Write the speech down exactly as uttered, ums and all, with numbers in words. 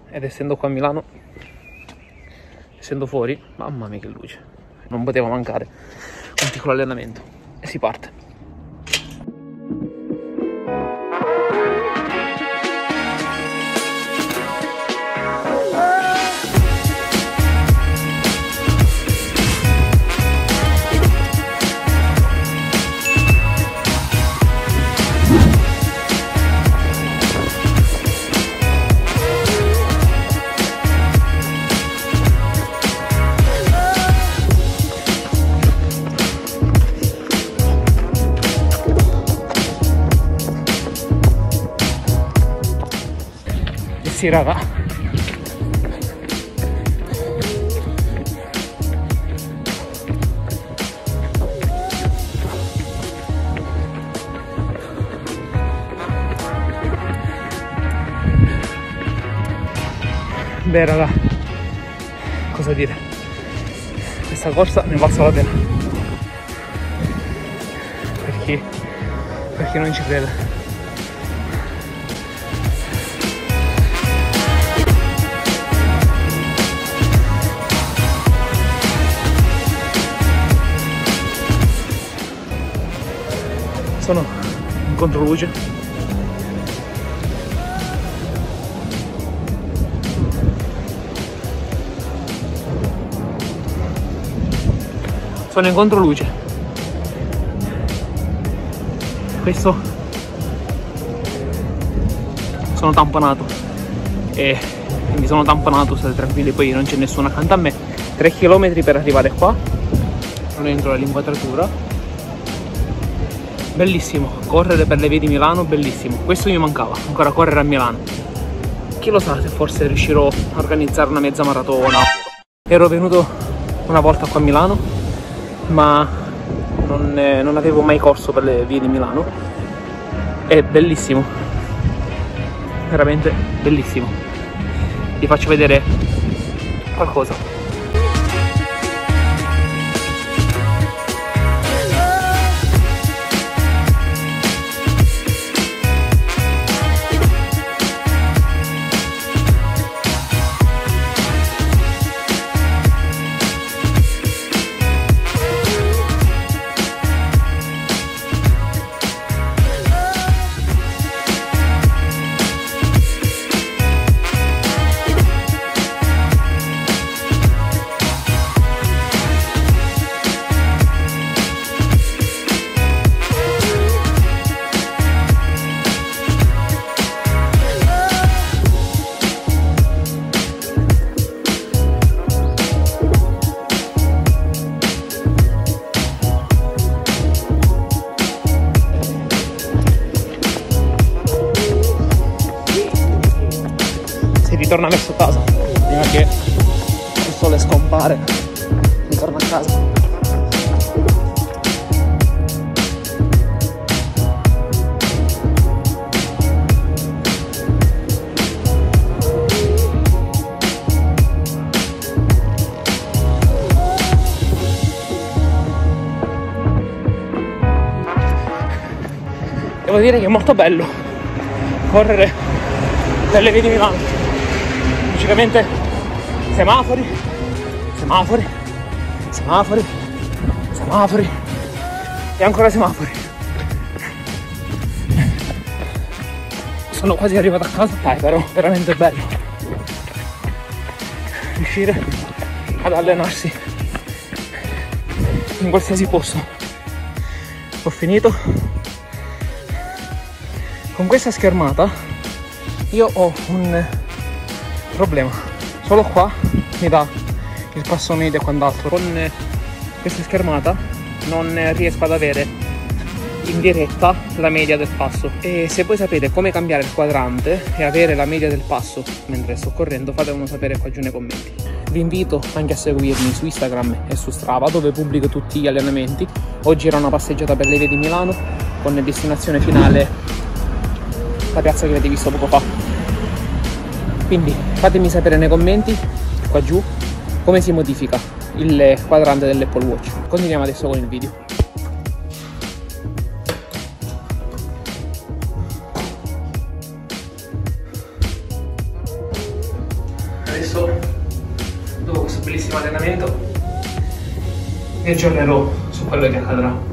ed essendo qua a Milano, essendo fuori, mamma mia che luce, non poteva mancare un piccolo allenamento e si parte. Sì raga, beh raga, cosa dire, questa corsa ne valsa la pena, per chi, per chi non ci crede. Sono in controluce, sono in controluce, questo sono tamponato e quindi sono tamponato, state tranquilli, poi non c'è nessuno accanto a me. Tre chilometri per arrivare qua, non entro nell'inquadratura. Bellissimo, correre per le vie di Milano, bellissimo. Questo mi mancava, ancora correre a Milano. Chi lo sa se forse riuscirò a organizzare una mezza maratona. Ero venuto una volta qua a Milano, ma non, eh, non avevo mai corso per le vie di Milano. È bellissimo, veramente bellissimo. Vi faccio vedere qualcosa. Ritorna verso casa prima che il sole scompare, ritorno a casa. Devo dire che è molto bello correre per le vie di Milano. Logicamente semafori, semafori, semafori, semafori e ancora semafori. Sono quasi arrivato a casa, dai, però veramente bello riuscire ad allenarsi in qualsiasi posto. Ho finito. Con questa schermata io ho un problema, solo qua mi dà il passo medio e quant'altro. Con questa schermata non riesco ad avere in diretta la media del passo, e se voi sapete come cambiare il quadrante e avere la media del passo mentre sto correndo, fatemelo sapere qua giù nei commenti. Vi invito anche a seguirmi su Instagram e su Strava, dove pubblico tutti gli allenamenti. Oggi era una passeggiata per le vie di Milano con destinazione finale la piazza che avete visto poco fa. Quindi fatemi sapere nei commenti qua giù come si modifica il quadrante dell'Apple Watch. Continuiamo adesso con il video. Adesso, dopo questo bellissimo allenamento, vi aggiornerò su quello che accadrà.